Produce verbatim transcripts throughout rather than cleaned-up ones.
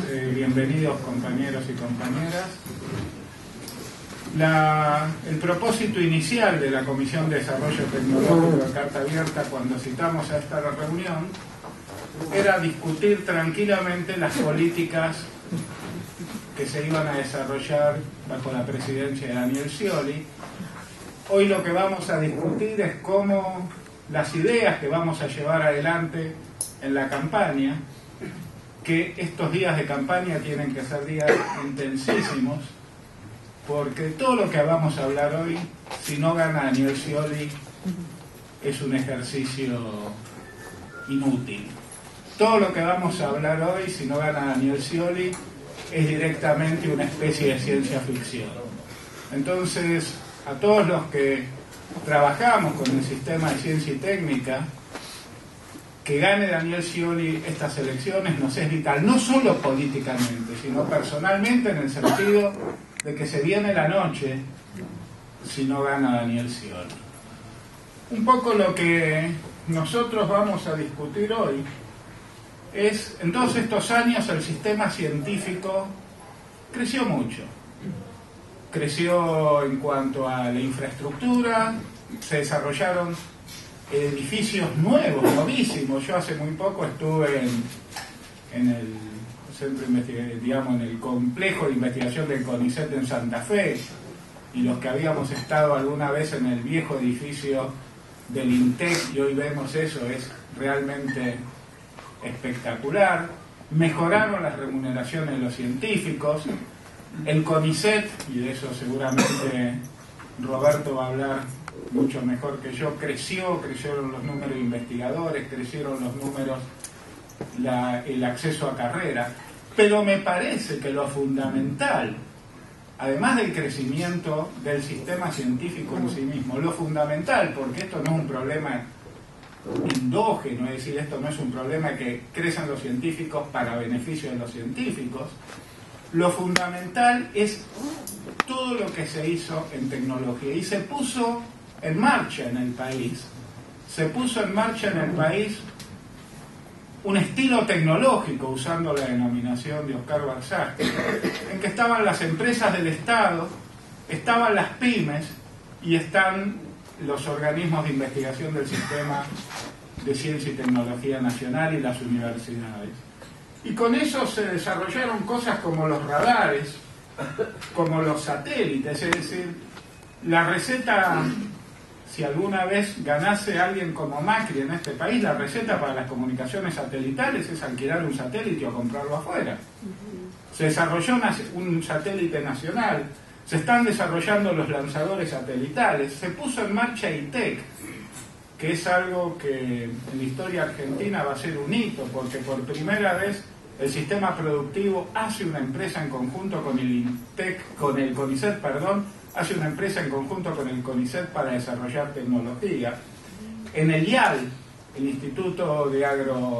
eh, bienvenidos compañeros y compañeras. La, el propósito inicial de la Comisión de Desarrollo Tecnológico de Carta Abierta, cuando citamos a esta reunión, era discutir tranquilamente las políticas que se iban a desarrollar bajo la presidencia de Daniel Scioli. Hoy lo que vamos a discutir es cómo las ideas que vamos a llevar adelante en la campaña, que estos días de campaña tienen que ser días intensísimos, porque todo lo que vamos a hablar hoy, si no gana Daniel Scioli, es un ejercicio inútil. Todo lo que vamos a hablar hoy, si no gana Daniel Scioli, es directamente una especie de ciencia ficción. Entonces, a todos los que trabajamos con el sistema de ciencia y técnica, que gane Daniel Scioli estas elecciones nos es vital, no solo políticamente, sino personalmente, en el sentido de que se viene la noche si no gana Daniel Scioli. Un poco lo que nosotros vamos a discutir hoy es, en todos estos años el sistema científico creció mucho. Creció en cuanto a la infraestructura, se desarrollaron edificios nuevos, novísimos. Yo hace muy poco estuve en, en el centro digamos, en el complejo de investigación del CONICET en Santa Fe, y los que habíamos estado alguna vez en el viejo edificio del INTEC y hoy vemos eso, es realmente espectacular. Mejoraron las remuneraciones de los científicos. El CONICET, y de eso seguramente Roberto va a hablar mucho mejor que yo, creció, crecieron los números de investigadores, crecieron los números, la, el acceso a carrera, pero me parece que lo fundamental, además del crecimiento del sistema científico en sí mismo, lo fundamental, porque esto no es un problema endógeno, es decir, esto no es un problema que crecen los científicos para beneficio de los científicos, lo fundamental es todo lo que se hizo en tecnología, y se puso en marcha en el país, se puso en marcha en el país un estilo tecnológico, usando la denominación de Oscar Balzac, en que estaban las empresas del Estado, estaban las pymes y están los organismos de investigación del sistema de ciencia y tecnología nacional y las universidades. Y con eso se desarrollaron cosas como los radares, como los satélites, es decir, la receta, si alguna vez ganase alguien como Macri en este país, la receta para las comunicaciones satelitales es alquilar un satélite o comprarlo afuera. Se desarrolló un satélite nacional, se están desarrollando los lanzadores satelitales, se puso en marcha I T E C, que es algo que en la historia argentina va a ser un hito, porque por primera vez el sistema productivo hace una empresa en conjunto con el INTEC, con el CONICET, perdón, hace una empresa en conjunto con el CONICET para desarrollar tecnología. En el I A L, el Instituto de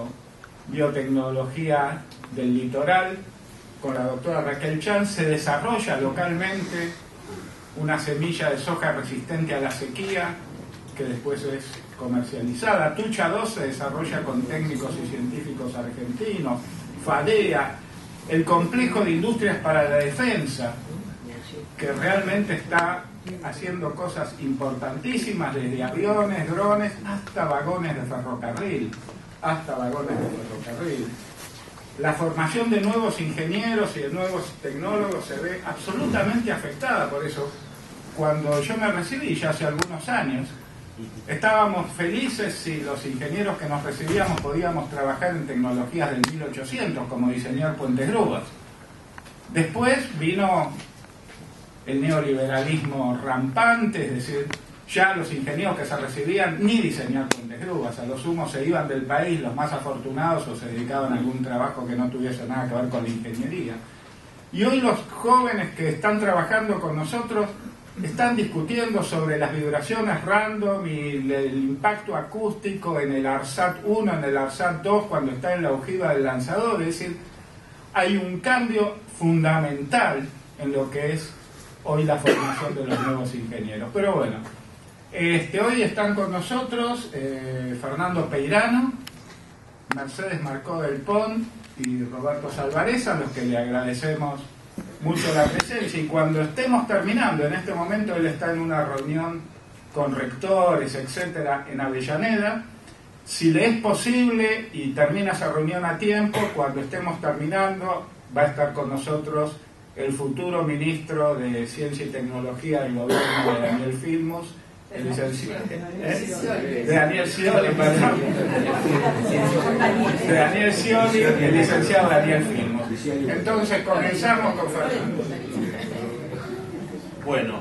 Agrobiotecnología del Litoral, con la doctora Raquel Chan, se desarrolla localmente una semilla de soja resistente a la sequía, que después es comercializada. Tucha dos se desarrolla con técnicos y científicos argentinos. FADEA, el complejo de industrias para la defensa, que realmente está haciendo cosas importantísimas, desde aviones, drones, hasta vagones de ferrocarril, hasta vagones de ferrocarril. La formación de nuevos ingenieros y de nuevos tecnólogos se ve absolutamente afectada por eso. Cuando yo me recibí, ya hace algunos años, estábamos felices si los ingenieros que nos recibíamos podíamos trabajar en tecnologías del mil ochocientos, como diseñar puentes grúas. Después vino el neoliberalismo rampante, es decir, ya los ingenieros que se recibían ni diseñar puentes grúas, a lo sumo se iban del país los más afortunados o se dedicaban a algún trabajo que no tuviese nada que ver con la ingeniería. Y hoy los jóvenes que están trabajando con nosotros están discutiendo sobre las vibraciones random y el impacto acústico en el ARSAT uno, en el ARSAT dos, cuando está en la ojiva del lanzador. Es decir, hay un cambio fundamental en lo que es hoy la formación de los nuevos ingenieros. Pero bueno, este, hoy están con nosotros eh, Fernando Peirano, Mercedes Marcó del Pont y Roberto Salvarez, a los que le agradecemos mucho la presencia. Y cuando estemos terminando, en este momento él está en una reunión con rectores, etcétera, en Avellaneda. Si le es posible y termina esa reunión a tiempo, cuando estemos terminando, va a estar con nosotros el futuro ministro de Ciencia y Tecnología del gobierno de Daniel Filmus, el licenciado, ¿eh? de Daniel Scioli, perdón, de Daniel Scioli, el licenciado Daniel Filmus. Entonces comenzamos con Fernando. Bueno,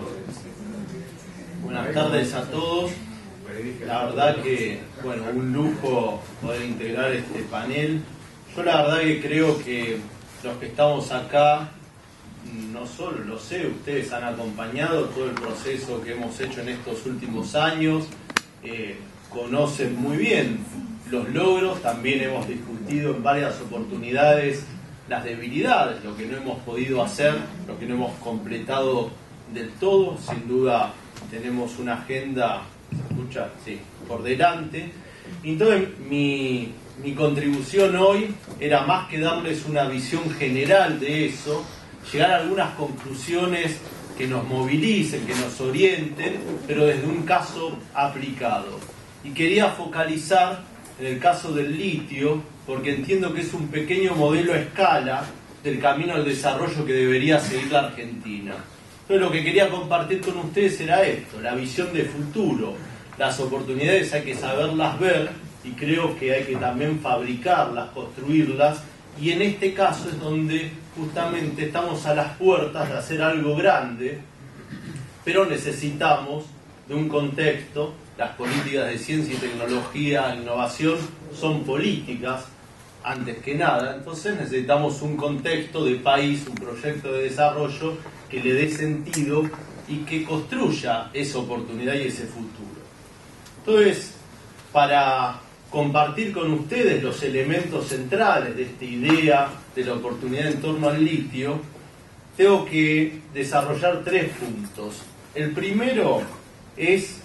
buenas tardes a todos. La verdad que, bueno, un lujo poder integrar este panel. Yo la verdad que creo que los que estamos acá, no solo lo sé, ustedes han acompañado todo el proceso que hemos hecho en estos últimos años, eh, conocen muy bien los logros, también hemos discutido en varias oportunidades las debilidades, lo que no hemos podido hacer, lo que no hemos completado del todo. Sin duda tenemos una agenda, ¿se escucha? Sí, por delante. Entonces mi, mi contribución hoy era más que darles una visión general de eso, llegar a algunas conclusiones que nos movilicen, que nos orienten, pero desde un caso aplicado. Y quería focalizar en el caso del litio, porque entiendo que es un pequeño modelo a escala del camino al desarrollo que debería seguir la Argentina. Entonces lo que quería compartir con ustedes era esto, la visión de futuro. Las oportunidades hay que saberlas ver y creo que hay que también fabricarlas, construirlas, y en este caso es donde justamente estamos a las puertas de hacer algo grande, pero necesitamos de un contexto. Las políticas de ciencia y tecnología, innovación, son políticas antes que nada, entonces necesitamos un contexto de país, un proyecto de desarrollo que le dé sentido y que construya esa oportunidad y ese futuro. Entonces, para compartir con ustedes los elementos centrales de esta idea de la oportunidad en torno al litio, tengo que desarrollar tres puntos. El primero es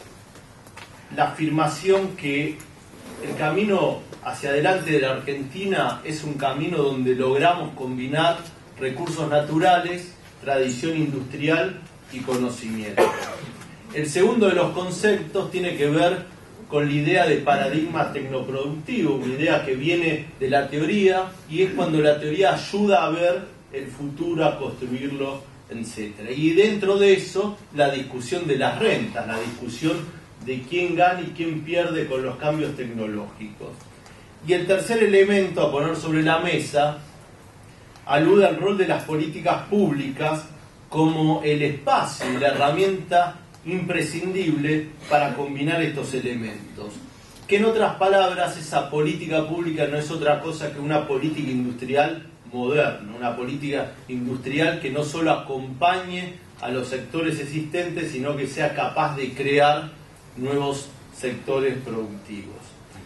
la afirmación que el camino hacia adelante de la Argentina es un camino donde logramos combinar recursos naturales, tradición industrial y conocimiento. El segundo de los conceptos tiene que ver con la idea de paradigma tecnoproductivo, una idea que viene de la teoría, y es cuando la teoría ayuda a ver el futuro, a construirlo, etcétera. Y dentro de eso, la discusión de las rentas, la discusión de quién gana y quién pierde con los cambios tecnológicos. Y el tercer elemento a poner sobre la mesa alude al rol de las políticas públicas como el espacio y la herramienta imprescindible para combinar estos elementos. Que en otras palabras, esa política pública no es otra cosa que una política industrial moderna, una política industrial que no solo acompañe a los sectores existentes, sino que sea capaz de crear nuevos sectores productivos.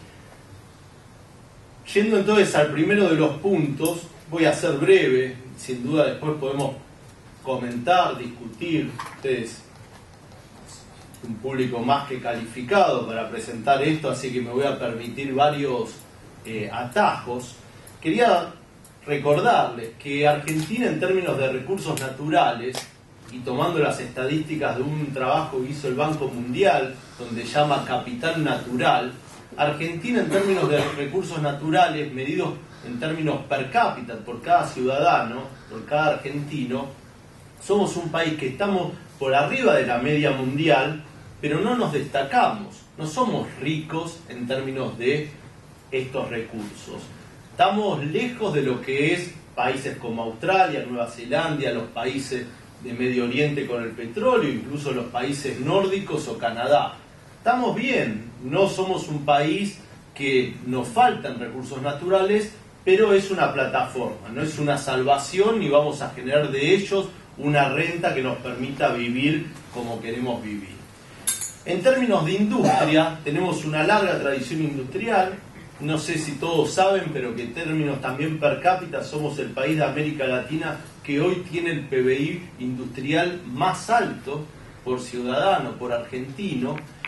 Yendo entonces al primero de los puntos, voy a ser breve, sin duda después podemos comentar, discutir. Ustedes, un público más que calificado para presentar esto, así que me voy a permitir varios eh, atajos. Quería recordarles que Argentina, en términos de recursos naturales, y tomando las estadísticas de un trabajo que hizo el Banco Mundial, donde llama capital natural, Argentina en términos de recursos naturales, medidos en términos per cápita, por cada ciudadano, por cada argentino, somos un país que estamos por arriba de la media mundial, pero no nos destacamos, no somos ricos en términos de estos recursos. Estamos lejos de lo que es países como Australia, Nueva Zelanda, los países de Medio Oriente con el petróleo, incluso los países nórdicos o Canadá. Estamos bien, no somos un país que nos faltan recursos naturales, pero es una plataforma, no es una salvación ni vamos a generar de ellos una renta que nos permita vivir como queremos vivir. En términos de industria, tenemos una larga tradición industrial. No sé si todos saben, pero que en términos también per cápita somos el país de América Latina que hoy tiene el P B I industrial más alto por ciudadano, por argentino,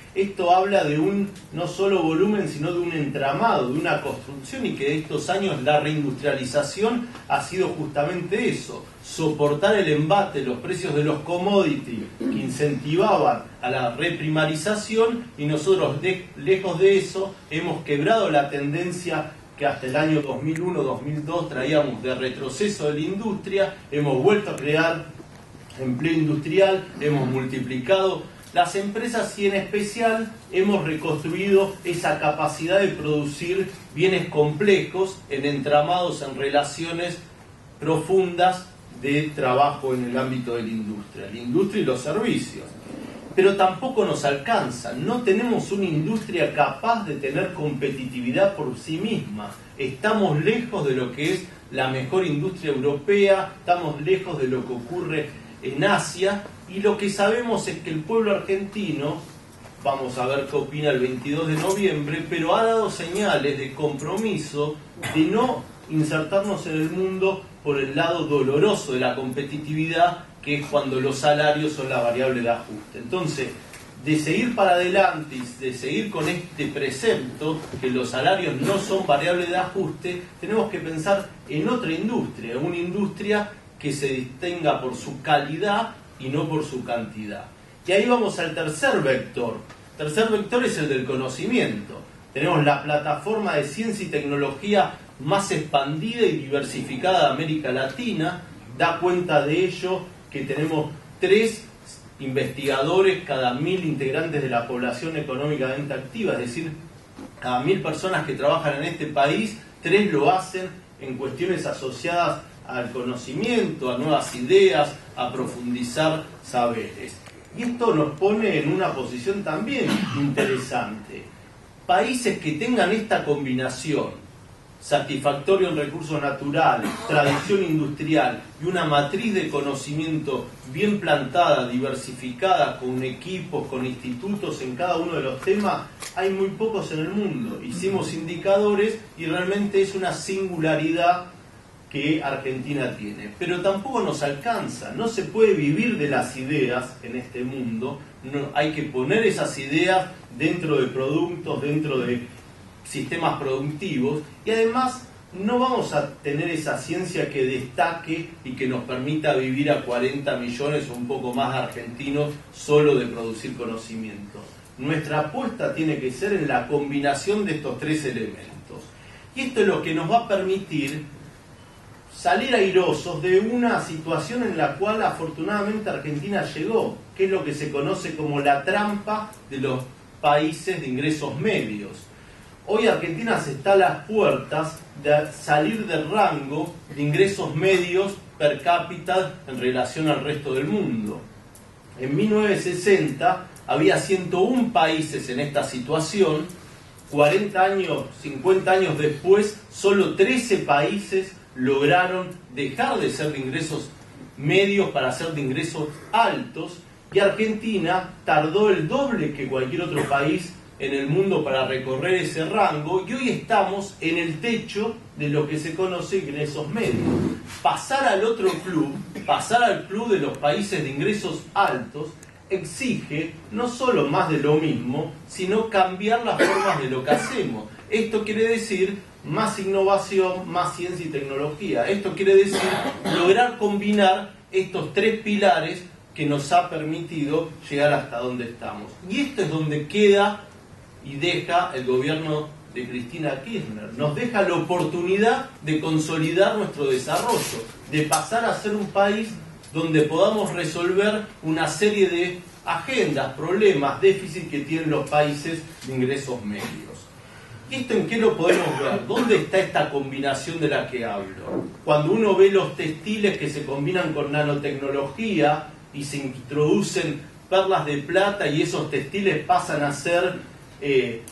Esto habla de un no solo volumen, sino de un entramado, de una construcción, y que de estos años la reindustrialización ha sido justamente eso, soportar el embate, los precios de los commodities que incentivaban a la reprimarización, y nosotros de, lejos de eso hemos quebrado la tendencia que hasta el año dos mil uno dos mil dos traíamos de retroceso de la industria, hemos vuelto a crear empleo industrial, hemos multiplicado las empresas y en especial hemos reconstruido esa capacidad de producir bienes complejos en entramados, en relaciones profundas de trabajo en el ámbito de la industria, la industria y los servicios. Pero tampoco nos alcanza, no tenemos una industria capaz de tener competitividad por sí misma. Estamos lejos de lo que es la mejor industria europea, estamos lejos de lo que ocurre en Asia, y lo que sabemos es que el pueblo argentino, vamos a ver qué opina el veintidós de noviembre, pero ha dado señales de compromiso de no insertarnos en el mundo por el lado doloroso de la competitividad, que es cuando los salarios son la variable de ajuste. Entonces, de seguir para adelante y de seguir con este precepto, que los salarios no son variable de ajuste, tenemos que pensar en otra industria, una industria que se distinga por su calidad y no por su cantidad. Y ahí vamos al tercer vector. El tercer vector es el del conocimiento. Tenemos la plataforma de ciencia y tecnología más expandida y diversificada de América Latina. Da cuenta de ello que tenemos tres investigadores cada mil integrantes de la población económicamente activa, es decir, cada mil personas que trabajan en este país, tres lo hacen en cuestiones asociadas al conocimiento, a nuevas ideas, a profundizar saberes. Y esto nos pone en una posición también interesante. Países que tengan esta combinación, satisfactorio en recursos naturales, tradición industrial y una matriz de conocimiento bien plantada, diversificada, con equipos, con institutos en cada uno de los temas, hay muy pocos en el mundo. Hicimos indicadores y realmente es una singularidad que Argentina tiene, pero tampoco nos alcanza, no se puede vivir de las ideas en este mundo, no, hay que poner esas ideas dentro de productos, dentro de sistemas productivos, y además no vamos a tener esa ciencia que destaque y que nos permita vivir a cuarenta millones o un poco más argentinos solo de producir conocimiento. Nuestra apuesta tiene que ser en la combinación de estos tres elementos, y esto es lo que nos va a permitir salir airosos de una situación en la cual afortunadamente Argentina llegó, que es lo que se conoce como la trampa de los países de ingresos medios. Hoy Argentina se está a las puertas de salir del rango de ingresos medios per cápita en relación al resto del mundo. En mil novecientos sesenta había ciento uno países en esta situación, cuarenta años, cincuenta años después, solo trece países lograron dejar de ser de ingresos medios para ser de ingresos altos, y Argentina tardó el doble que cualquier otro país en el mundo para recorrer ese rango, y hoy estamos en el techo de lo que se conoce ingresos medios. Pasar al otro club, pasar al club de los países de ingresos altos, exige no solo más de lo mismo, sino cambiar las formas de lo que hacemos. Esto quiere decir más innovación, más ciencia y tecnología. Esto quiere decir lograr combinar estos tres pilares que nos ha permitido llegar hasta donde estamos. Y esto es donde queda y deja el gobierno de Cristina Kirchner. Nos deja la oportunidad de consolidar nuestro desarrollo, de pasar a ser un país donde podamos resolver una serie de agendas, problemas, déficits que tienen los países de ingresos medios. ¿Esto en qué lo podemos ver? ¿Dónde está esta combinación de la que hablo? Cuando uno ve los textiles que se combinan con nanotecnología y se introducen perlas de plata y esos textiles pasan a ser eh,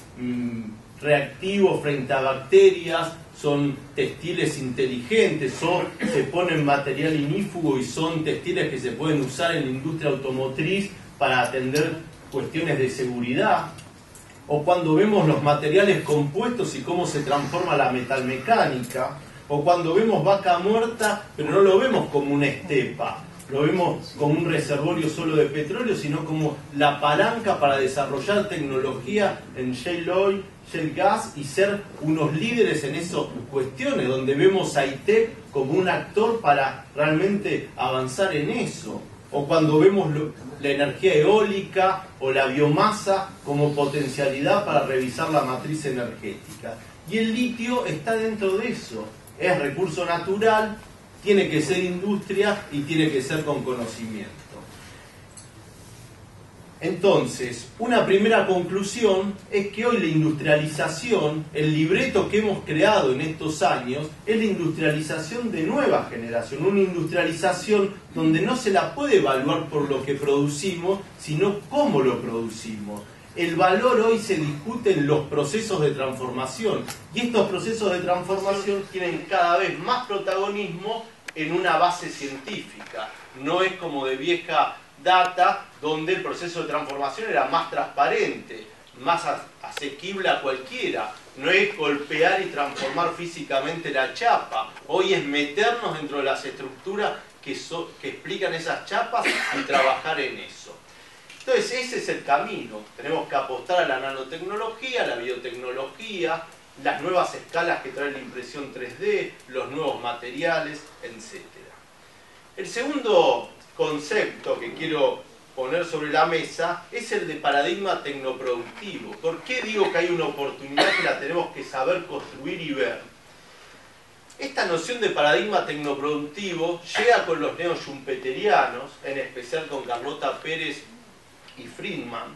reactivos frente a bacterias, son textiles inteligentes, o se ponen material inífugo y son textiles que se pueden usar en la industria automotriz para atender cuestiones de seguridad. O cuando vemos los materiales compuestos y cómo se transforma la metalmecánica, o cuando vemos vaca muerta, pero no lo vemos como una estepa, lo vemos como un reservorio solo de petróleo, sino como la palanca para desarrollar tecnología en shale oil, shale gas y ser unos líderes en esas cuestiones, donde vemos a I T E C como un actor para realmente avanzar en eso. O cuando vemos lo, la energía eólica o la biomasa como potencialidad para revisar la matriz energética. Y el litio está dentro de eso. Es recurso natural, tiene que ser industria y tiene que ser con conocimiento. Entonces, una primera conclusión es que hoy la industrialización, el libreto que hemos creado en estos años, es la industrialización de nueva generación, una industrialización donde no se la puede evaluar por lo que producimos, sino cómo lo producimos. El valor hoy se discute en los procesos de transformación, y estos procesos de transformación tienen cada vez más protagonismo en una base científica. No es como de vieja data, donde el proceso de transformación era más transparente, más asequible a cualquiera. No es golpear y transformar físicamente la chapa. Hoy es meternos dentro de las estructuras que, so, que explican esas chapas y trabajar en eso. Entonces ese es el camino. Tenemos que apostar a la nanotecnología, a la biotecnología, las nuevas escalas que trae la impresión tres D, los nuevos materiales, etcétera. El segundo concepto que quiero poner sobre la mesa es el de paradigma tecnoproductivo. ¿Por qué digo que hay una oportunidad que la tenemos que saber construir y ver? Esta noción de paradigma tecnoproductivo llega con los neo-schumpeterianos, en especial con Carlota Pérez y Friedman,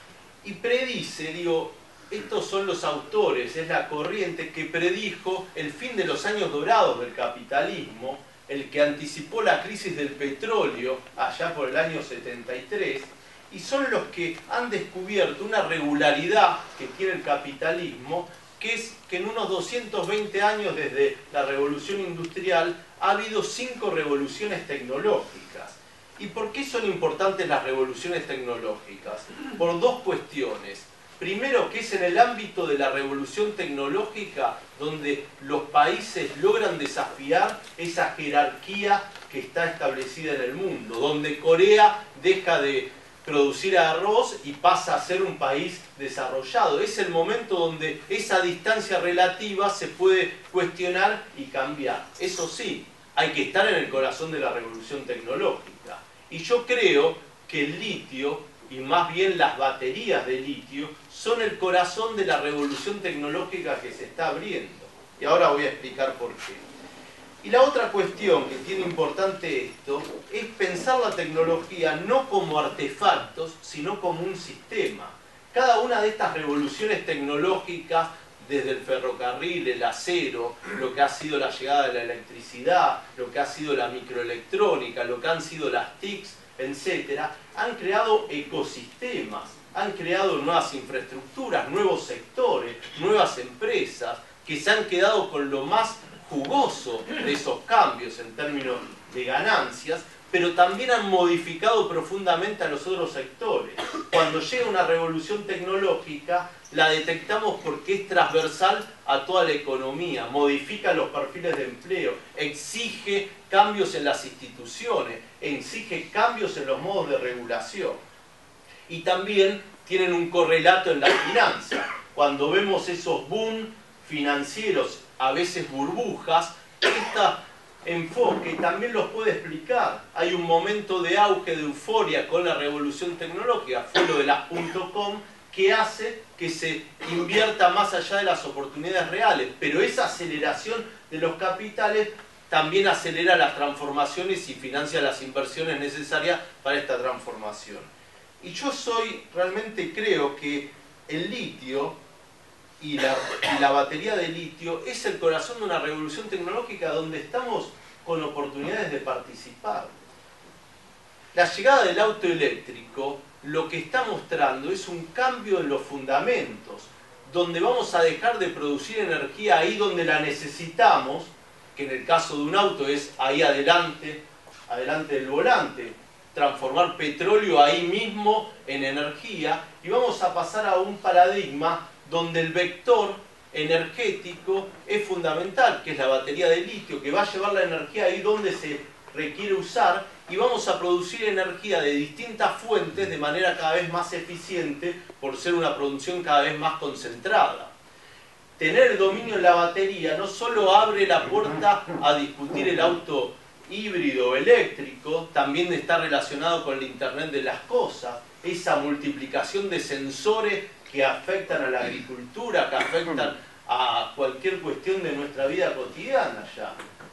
y predice, digo, estos son los autores, es la corriente que predijo el fin de los años dorados del capitalismo, el que anticipó la crisis del petróleo allá por el año setenta y tres, y son los que han descubierto una regularidad que tiene el capitalismo, que es que en unos doscientos veinte años desde la revolución industrial ha habido cinco revoluciones tecnológicas. ¿Y por qué son importantes las revoluciones tecnológicas? Por dos cuestiones. Primero, que es en el ámbito de la revolución tecnológica donde los países logran desafiar esa jerarquía que está establecida en el mundo, donde Corea deja de producir arroz y pasa a ser un país desarrollado. Es el momento donde esa distancia relativa se puede cuestionar y cambiar. Eso sí, hay que estar en el corazón de la revolución tecnológica. Y yo creo que el litio, y más bien las baterías de litio, son el corazón de la revolución tecnológica que se está abriendo. Y ahora voy a explicar por qué. Y la otra cuestión que tiene importante esto es pensar la tecnología no como artefactos, sino como un sistema. Cada una de estas revoluciones tecnológicas, desde el ferrocarril, el acero, lo que ha sido la llegada de la electricidad, lo que ha sido la microelectrónica, lo que han sido las T I Cs, etcétera, han creado ecosistemas, han creado nuevas infraestructuras, nuevos sectores, nuevas empresas, que se han quedado con lo más jugoso de esos cambios en términos de ganancias, pero también han modificado profundamente a los otros sectores. Cuando llega una revolución tecnológica, la detectamos porque es transversal a toda la economía, modifica los perfiles de empleo, exige cambios en las instituciones, exige cambios en los modos de regulación. Y también tienen un correlato en la finanza. Cuando vemos esos boom financieros, a veces burbujas, esta enfoque también los puede explicar. Hay un momento de auge, de euforia con la revolución tecnológica, fue lo de las .com, que hace que se invierta más allá de las oportunidades reales, pero esa aceleración de los capitales también acelera las transformaciones y financia las inversiones necesarias para esta transformación. Y yo soy, realmente creo que el litio y la, y la batería de litio es el corazón de una revolución tecnológica donde estamos con oportunidades de participar. La llegada del auto eléctrico lo que está mostrando es un cambio en los fundamentos, donde vamos a dejar de producir energía ahí donde la necesitamos, que en el caso de un auto es ahí adelante, adelante del volante, transformar petróleo ahí mismo en energía, y vamos a pasar a un paradigma donde el vector energético es fundamental, que es la batería de litio, que va a llevar la energía ahí donde se requiere usar y vamos a producir energía de distintas fuentes de manera cada vez más eficiente por ser una producción cada vez más concentrada. Tener el dominio en la batería no solo abre la puerta a discutir el auto híbrido eléctrico, también está relacionado con el Internet de las cosas, esa multiplicación de sensores que afectan a la agricultura, que afectan a cualquier cuestión de nuestra vida cotidiana ya.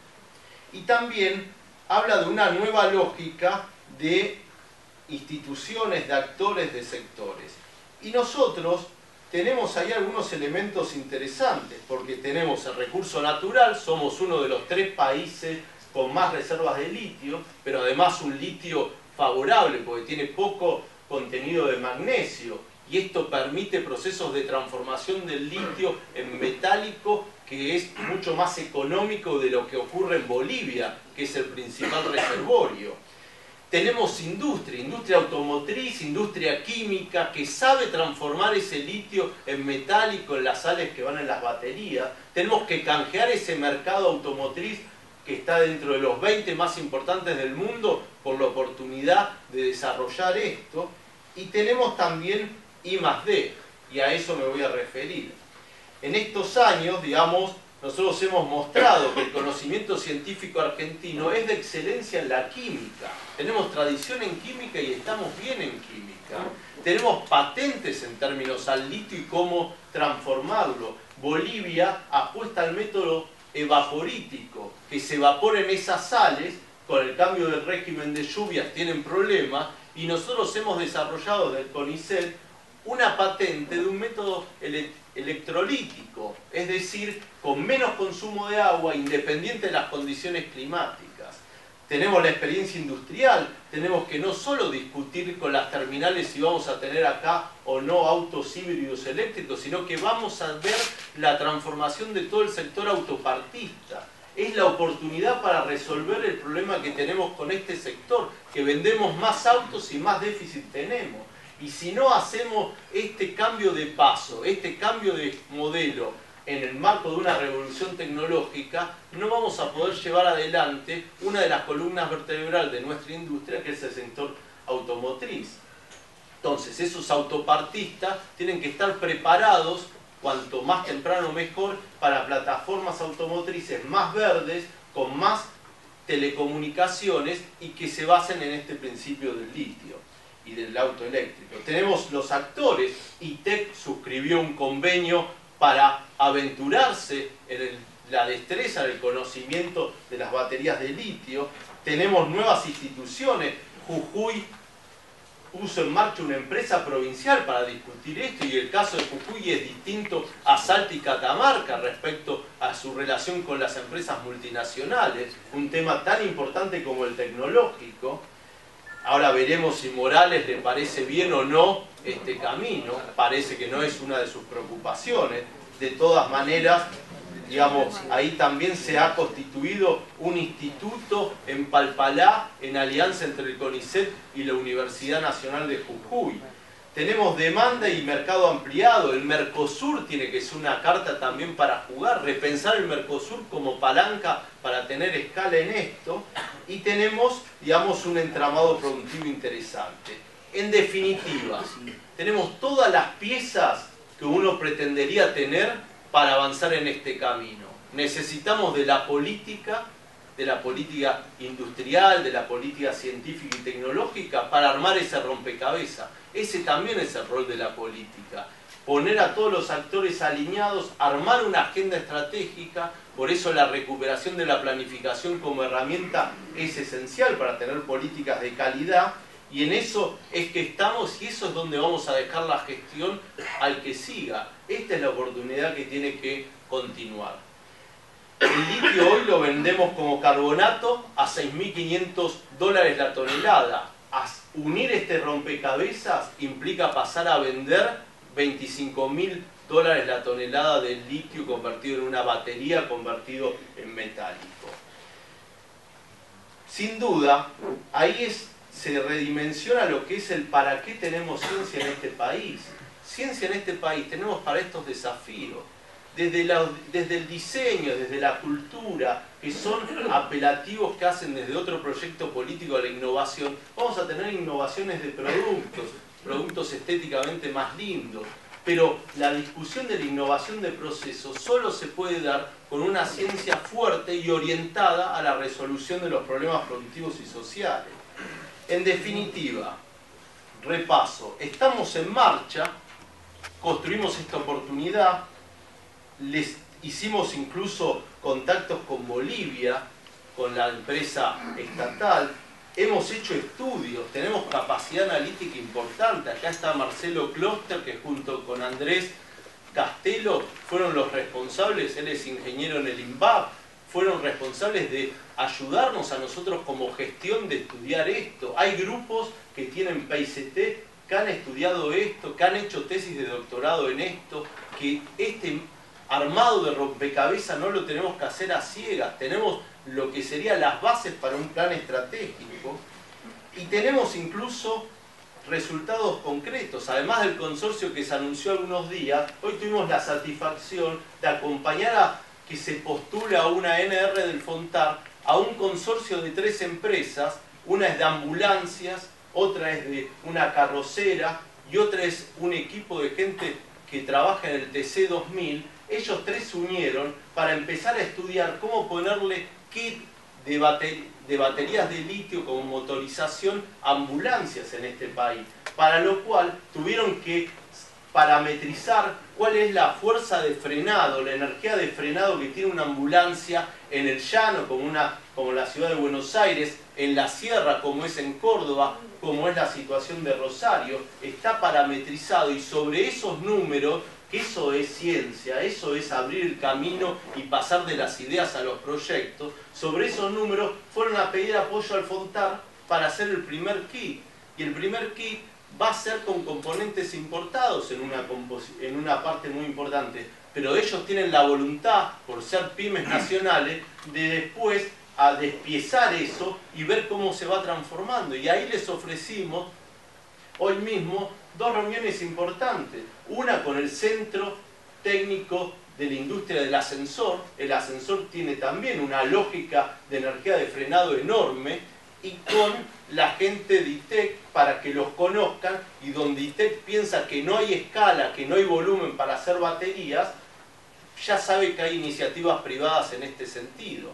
Y también habla de una nueva lógica de instituciones, de actores, de sectores. Y nosotros tenemos ahí algunos elementos interesantes, porque tenemos el recurso natural, somos uno de los tres países con más reservas de litio, pero además un litio favorable, porque tiene poco contenido de magnesio, y esto permite procesos de transformación del litio en metálico, que es mucho más económico de lo que ocurre en Bolivia, que es el principal reservorio. Tenemos industria, industria automotriz, industria química, que sabe transformar ese litio en metálico, en las sales que van en las baterías. Tenemos que canjear ese mercado automotriz que está dentro de los veinte más importantes del mundo por la oportunidad de desarrollar esto. Y tenemos también I más D, y a eso me voy a referir. En estos años, digamos, nosotros hemos mostrado que el conocimiento científico argentino es de excelencia en la química. Tenemos tradición en química y estamos bien en química. Tenemos patentes en términos al litio y cómo transformarlo. Bolivia apuesta al método evaporítico, que se evaporen esas sales, con el cambio del régimen de lluvias tienen problemas, y nosotros hemos desarrollado del CONICET una patente de un método electrónico electrolítico, es decir, con menos consumo de agua, independiente de las condiciones climáticas. Tenemos la experiencia industrial, tenemos que no solo discutir con las terminales si vamos a tener acá o no autos híbridos eléctricos, sino que vamos a ver la transformación de todo el sector autopartista. Es la oportunidad para resolver el problema que tenemos con este sector, que vendemos más autos y más déficit tenemos. Y si no hacemos este cambio de paso, este cambio de modelo en el marco de una revolución tecnológica, no vamos a poder llevar adelante una de las columnas vertebrales de nuestra industria, que es el sector automotriz. Entonces, esos autopartistas tienen que estar preparados, cuanto más temprano mejor, para plataformas automotrices más verdes, con más telecomunicaciones y que se basen en este principio del litio y del auto eléctrico. Tenemos los actores. I T E C suscribió un convenio para aventurarse en el, la destreza, el conocimiento de las baterías de litio. Tenemos nuevas instituciones. Jujuy puso en marcha una empresa provincial para discutir esto, y el caso de Jujuy es distinto a Salta y Catamarca respecto a su relación con las empresas multinacionales, un tema tan importante como el tecnológico. Ahora veremos si Morales le parece bien o no este camino. Parece que no es una de sus preocupaciones. De todas maneras, digamos, ahí también se ha constituido un instituto en Palpalá, en alianza entre el CONICET y la Universidad Nacional de Jujuy. Tenemos demanda y mercado ampliado. El Mercosur tiene que ser una carta también para jugar, repensar el Mercosur como palanca para tener escala en esto. Y tenemos, digamos, un entramado productivo interesante. En definitiva, tenemos todas las piezas que uno pretendería tener para avanzar en este camino. Necesitamos de la política, de la política industrial, de la política científica y tecnológica para armar ese rompecabezas. Ese también es el rol de la política. Poner a todos los actores alineados, armar una agenda estratégica. Por eso la recuperación de la planificación como herramienta es esencial para tener políticas de calidad. Y en eso es que estamos, y eso es donde vamos a dejar la gestión al que siga. Esta es la oportunidad que tiene que continuar. El litio hoy lo vendemos como carbonato a seis mil quinientos dólares la tonelada. Unir este rompecabezas implica pasar a vender veinticinco mil dólares la tonelada de litio convertido en una batería, convertido en metálico. Sin duda, ahí es, se redimensiona lo que es el para qué tenemos ciencia en este país. Ciencia en este país tenemos para estos desafíos. desde, la, desde el diseño, desde la cultura, que son apelativos que hacen desde otro proyecto político a la innovación, vamos a tener innovaciones de productos, productos estéticamente más lindos. Pero la discusión de la innovación de procesos solo se puede dar con una ciencia fuerte y orientada a la resolución de los problemas productivos y sociales. En definitiva, repaso, estamos en marcha, construimos esta oportunidad, les hicimos incluso contactos con Bolivia, con la empresa estatal, hemos hecho estudios, tenemos capacidad analítica importante. Acá está Marcelo Kloster, que junto con Andrés Castelo fueron los responsables, él es ingeniero en el INVAP, fueron responsables de ayudarnos a nosotros como gestión de estudiar esto. Hay grupos que tienen P I C T, que han estudiado esto, que han hecho tesis de doctorado en esto, que este armado de rompecabezas no lo tenemos que hacer a ciegas, tenemos lo que serían las bases para un plan estratégico y tenemos incluso resultados concretos. Además del consorcio que se anunció algunos días, hoy tuvimos la satisfacción de acompañar a que se postule a una N R del FONTAR a un consorcio de tres empresas, una es de ambulancias, otra es de una carrocera y otra es un equipo de gente que trabaja en el T C dos mil. Ellos tres se unieron para empezar a estudiar cómo ponerle kit de, bater de baterías de litio como motorización a ambulancias en este país, para lo cual tuvieron que parametrizar cuál es la fuerza de frenado, la energía de frenado que tiene una ambulancia en el llano, como, una, como la ciudad de Buenos Aires, en la sierra, como es en Córdoba, como es la situación de Rosario, está parametrizado y sobre esos números, que eso es ciencia, eso es abrir el camino y pasar de las ideas a los proyectos, sobre esos números fueron a pedir apoyo al FONTAR para hacer el primer kit. Y el primer kit va a ser con componentes importados en una, en una parte muy importante, pero ellos tienen la voluntad, por ser pymes nacionales, de después a despiezar eso y ver cómo se va transformando. Y ahí les ofrecimos hoy mismo dos reuniones importantes, una con el Centro Técnico de la Industria del Ascensor. El ascensor tiene también una lógica de energía de frenado enorme, y con la gente de I T E C para que los conozcan, y donde I T E C piensa que no hay escala, que no hay volumen para hacer baterías, ya sabe que hay iniciativas privadas en este sentido.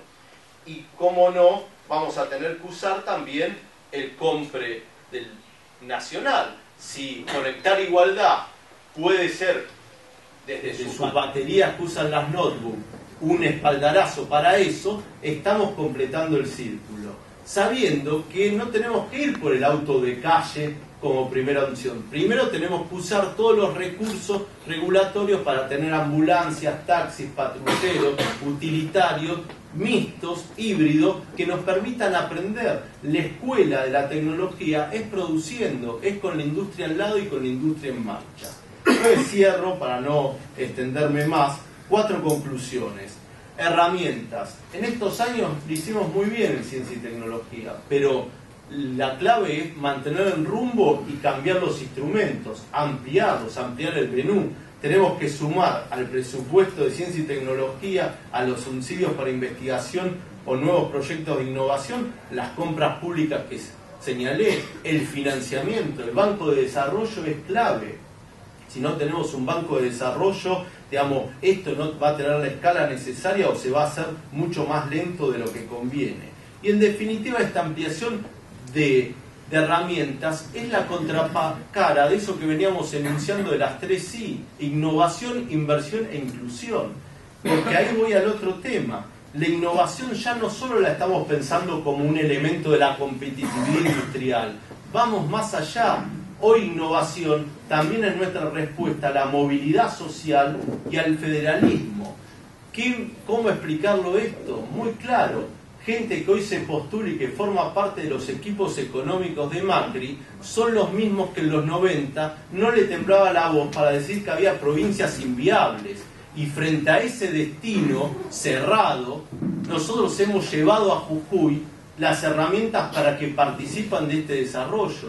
Y cómo no, vamos a tener que usar también el compre del nacional. Si Conectar Igualdad puede ser, desde, desde sus baterías que usan las notebooks, un espaldarazo para eso, estamos completando el círculo, sabiendo que no tenemos que ir por el auto de calle como primera opción. Primero tenemos que usar todos los recursos regulatorios para tener ambulancias, taxis, patrulleros, utilitarios, mixtos, híbridos, que nos permitan aprender. La escuela de la tecnología es produciendo, es con la industria al lado y con la industria en marcha. Yo cierro, para no extenderme más, cuatro conclusiones. Herramientas. En estos años lo hicimos muy bien en ciencia y tecnología, pero la clave es mantener el rumbo y cambiar los instrumentos, ampliarlos, ampliar el menú. Tenemos que sumar al presupuesto de ciencia y tecnología, a los subsidios para investigación o nuevos proyectos de innovación, las compras públicas que señalé, el financiamiento. El banco de desarrollo es clave. Si no tenemos un banco de desarrollo, digamos, esto no va a tener la escala necesaria o se va a hacer mucho más lento de lo que conviene. Y en definitiva, esta ampliación de, de herramientas es la contracara de eso que veníamos enunciando de las tres I: innovación, inversión e inclusión. Porque ahí voy al otro tema. La innovación ya no solo la estamos pensando como un elemento de la competitividad industrial, vamos más allá. Hoy innovación también es nuestra respuesta a la movilidad social y al federalismo. ¿Qué, ¿Cómo explicarlo esto? Muy claro. Gente que hoy se postula y que forma parte de los equipos económicos de Macri son los mismos que en los noventa no le temblaba la voz para decir que había provincias inviables. Y frente a ese destino cerrado, nosotros hemos llevado a Jujuy las herramientas para que participan de este desarrollo.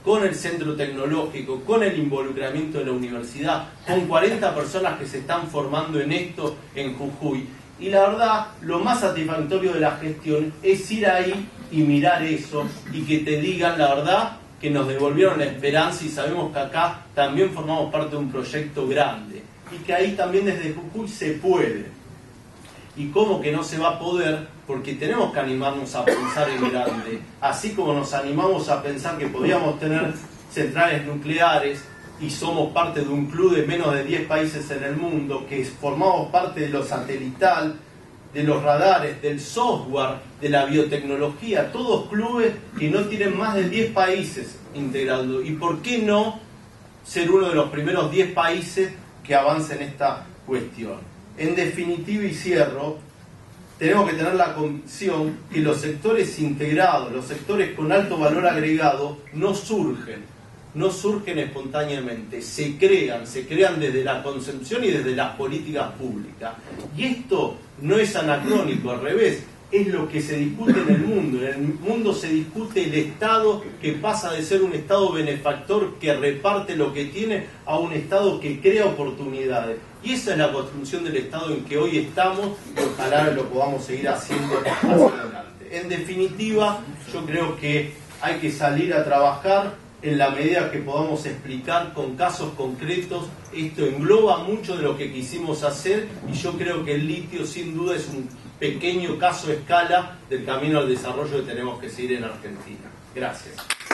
con el centro tecnológico, con el involucramiento de la universidad, con cuarenta personas que se están formando en esto en Jujuy. Y la verdad, lo más satisfactorio de la gestión es ir ahí y mirar eso y que te digan la verdad que nos devolvieron la esperanza y sabemos que acá también formamos parte de un proyecto grande y que ahí también desde Jujuy se puede. ¿Y cómo que no se va a poder? Porque tenemos que animarnos a pensar en grande, así como nos animamos a pensar que podíamos tener centrales nucleares y somos parte de un club de menos de diez países en el mundo, que formamos parte de lo satelital, de los radares, del software, de la biotecnología, todos clubes que no tienen más de diez países integrados. ¿Y por qué no ser uno de los primeros diez países que avance en esta cuestión? En definitiva, y cierro, tenemos que tener la convicción que los sectores integrados, los sectores con alto valor agregado, no surgen, no surgen espontáneamente, se crean, se crean desde la concepción y desde las políticas públicas. Y esto no es anacrónico, al revés, es lo que se discute en el mundo. En el mundo se discute el Estado que pasa de ser un Estado benefactor que reparte lo que tiene a un Estado que crea oportunidades. Y esa es la construcción del Estado en que hoy estamos y ojalá lo podamos seguir haciendo hacia adelante. En definitiva, yo creo que hay que salir a trabajar en la medida que podamos explicar con casos concretos. Esto engloba mucho de lo que quisimos hacer y yo creo que el litio sin duda es un pequeño caso a escala del camino al desarrollo que tenemos que seguir en Argentina. Gracias.